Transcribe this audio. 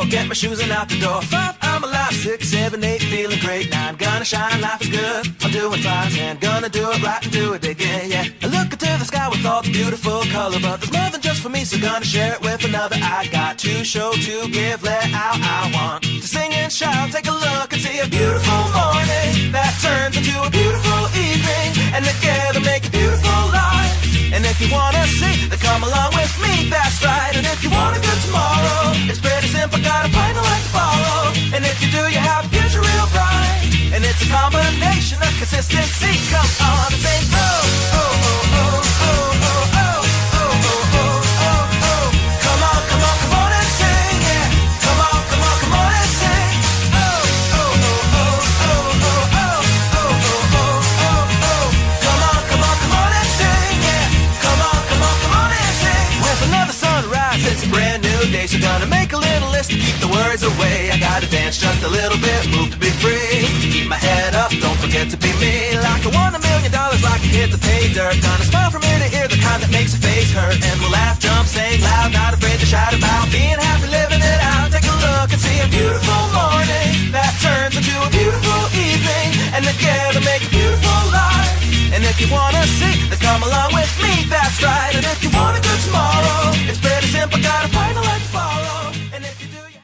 4, get my shoes and out the door. 5, I'm alive. 6, 7, 8, feeling great. 9, gonna shine, life is good. I'm doing fine, 10, gonna do it right and do it again, yeah. I look into the sky with all the beautiful color, but there's more than just for me, so gonna share it with another. I got to show, to give, let out. I want to sing and shout. Take a look and see a beautiful morning that turns into a beautiful evening, and together make a beautiful life. And if you wanna see, then come along with me, that's right. And if you want a good tomorrow, it's pretty simple, gotta find a light to follow. And if you do, you have a future real bright. And it's a combination of consistency. Come on and say, oh, oh, oh, oh, oh, oh, oh, oh, oh, oh, oh, oh. Come on, come on, come on and sing, yeah. Come on, come on, come on and sing. Oh, oh, oh, oh, oh, oh, oh, oh, oh, oh, oh, oh. Come on, come on, come on and sing, yeah. Come on, come on, come on and sing. With another sunrise, it's a brand new day, so gonna make a little list to keep the words away. I gotta dance just a little bit, move to be free. Keep my head up, don't forget to be me. Like I won $1 million, like I hit the pay dirt. Gonna smile from ear to ear, the kind that makes your face hurt. And we'll laugh, jump, sing loud, not afraid to shout about being happy, living it out. Take a look and see a beautiful morning that turns into a beautiful evening, and together make a beautiful life. And if you wanna see, then come along with me, that's right. And if you